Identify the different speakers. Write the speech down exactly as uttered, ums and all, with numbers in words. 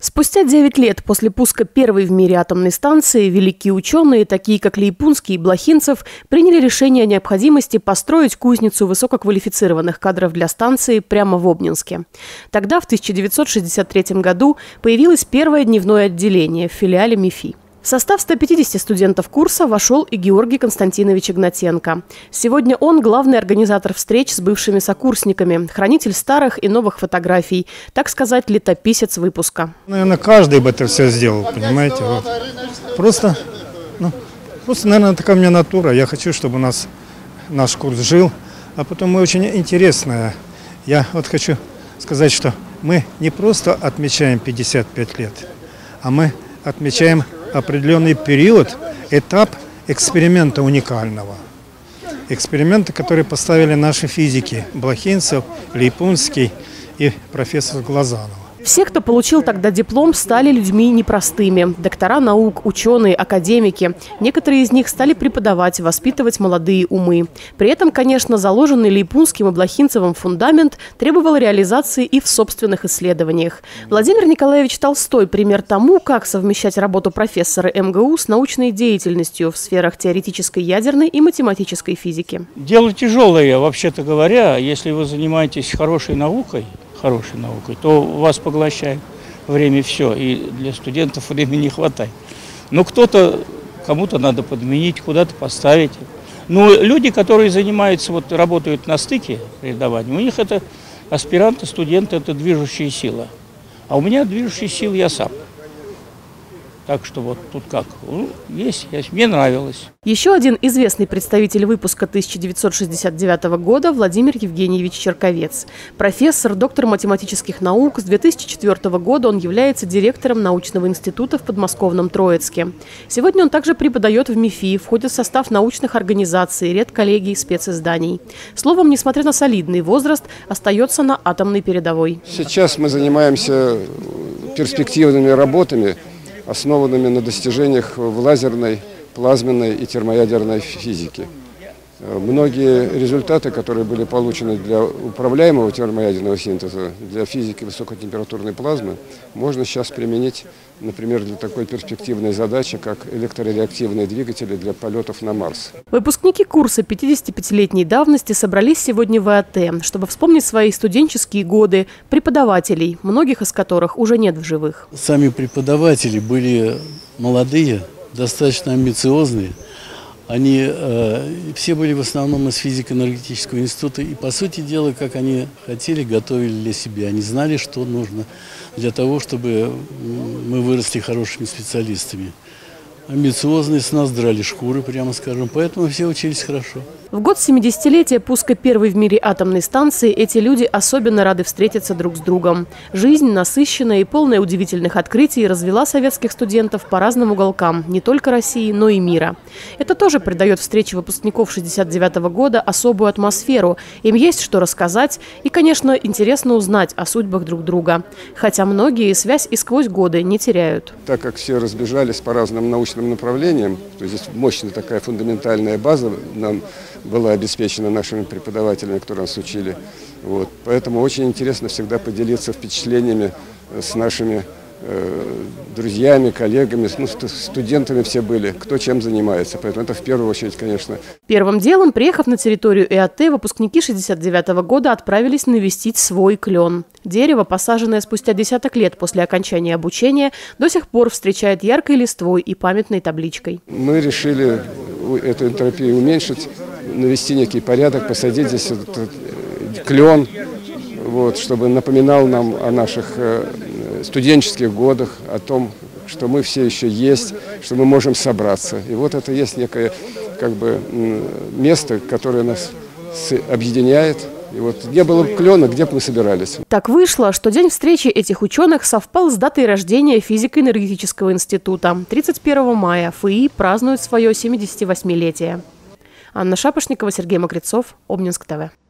Speaker 1: Спустя девять лет после пуска первой в мире атомной станции великие ученые, такие как Лейпунский и Блохинцев, приняли решение о необходимости построить кузницу высококвалифицированных кадров для станции прямо в Обнинске. Тогда, в тысяча девятьсот шестьдесят третьем году, появилось первое дневное отделение в филиале МИФИ. В состав ста пятидесяти студентов курса вошел и Георгий Константинович Игнатенко. Сегодня он главный организатор встреч с бывшими сокурсниками, хранитель старых и новых фотографий, так сказать, летописец выпуска.
Speaker 2: Наверное, каждый бы это все сделал, понимаете. Вот. Просто, ну, просто, наверное, такая у меня натура. Я хочу, чтобы у нас наш курс жил, а потом мы очень интересное. Я вот хочу сказать, что мы не просто отмечаем пятьдесят пять лет, а мы отмечаем определенный период, этап эксперимента уникального. Эксперимента, который поставили наши физики Блохинцев, Лейпунский и профессор Глазанов.
Speaker 1: Все, кто получил тогда диплом, стали людьми непростыми. Доктора наук, ученые, академики. Некоторые из них стали преподавать, воспитывать молодые умы. При этом, конечно, заложенный Лейпунским и Блохинцевым фундамент требовал реализации и в собственных исследованиях. Владимир Николаевич Толстой – пример тому, как совмещать работу профессора эм гэ у с научной деятельностью в сферах теоретической ядерной и математической физики.
Speaker 3: Дело тяжелое, вообще-то говоря, если вы занимаетесь хорошей наукой, хорошей наукой, то вас поглощает время все, и для студентов времени не хватает. Но кто-то, кому-то надо подменить, куда-то поставить. Но люди, которые занимаются, вот работают на стыке преподавания, у них это аспиранты, студенты, это движущая сила. А у меня движущая сила я сам. Так что вот тут как, ну, есть, есть, мне нравилось.
Speaker 1: Еще один известный представитель выпуска тысяча девятьсот шестьдесят девятого года – Владимир Евгеньевич Черковец. Профессор, доктор математических наук. С две тысячи четвёртого года он является директором научного института в подмосковном Троицке. Сегодня он также преподает в МИФИ, входит в состав научных организаций, редколлегий, специзданий. Словом, несмотря на солидный возраст, остается на атомной передовой.
Speaker 4: Сейчас мы занимаемся перспективными работами, основанными на достижениях в лазерной, плазменной и термоядерной физике. Многие результаты, которые были получены для управляемого термоядерного синтеза, для физики высокотемпературной плазмы, можно сейчас применить, например, для такой перспективной задачи, как электрореактивные двигатели для полетов на Марс.
Speaker 1: Выпускники курса пятидесятипятилетней давности собрались сегодня в э а тэ, чтобы вспомнить свои студенческие годы, преподавателей, многих из которых уже нет в живых.
Speaker 5: Сами преподаватели были молодые, достаточно амбициозные. Они э, все были в основном из физико-энергетического института, и, по сути дела, как они хотели, готовили для себя. Они знали, что нужно для того, чтобы мы выросли хорошими специалистами. Амбициозные, с нас драли шкуры, прямо скажем, поэтому все учились хорошо.
Speaker 1: В год семидесятилетия пуска первой в мире атомной станции эти люди особенно рады встретиться друг с другом. Жизнь, насыщенная и полная удивительных открытий, развела советских студентов по разным уголкам, не только России, но и мира. Это тоже придает встрече выпускников шестьдесят девятого года особую атмосферу. Им есть что рассказать и, конечно, интересно узнать о судьбах друг друга. Хотя многие связь и сквозь годы не теряют.
Speaker 4: Так как все разбежались по разным научным направлениям, то здесь мощная такая фундаментальная база нам была обеспечена нашими преподавателями, которые нас учили. Вот. Поэтому очень интересно всегда поделиться впечатлениями с нашими э, друзьями, коллегами, ну, студентами все были, кто чем занимается. Поэтому это в первую очередь, конечно.
Speaker 1: Первым делом, приехав на территорию э а тэ, выпускники шестьдесят девятого года отправились навестить свой клен. Дерево, посаженное спустя десяток лет после окончания обучения, до сих пор встречает яркой листвой и памятной табличкой.
Speaker 4: Мы решили эту энтропию уменьшить, навести некий порядок, посадить здесь этот клен, вот, чтобы напоминал нам о наших студенческих годах, о том, что мы все еще есть, что мы можем собраться. И вот это есть некое как бы место, которое нас объединяет. И вот не было клена, где бы мы собирались.
Speaker 1: Так вышло, что день встречи этих ученых совпал с датой рождения физико-энергетического института. тридцать первого мая эф и празднует свое семидесятивосьмилетие. Анна Шапошникова, Сергей Мокрецов, Обнинск тэ вэ.